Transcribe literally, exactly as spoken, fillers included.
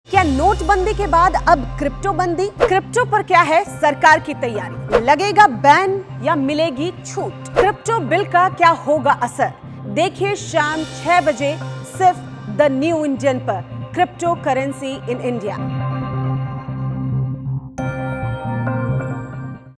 क्या नोटबंदी के बाद अब क्रिप्टो बंदी? क्रिप्टो पर क्या है सरकार की तैयारी? लगेगा बैन या मिलेगी छूट? क्रिप्टो बिल का क्या होगा असर? देखिए शाम छह बजे सिर्फ द न्यू इंडियन पर, क्रिप्टो करेंसी इन इंडिया।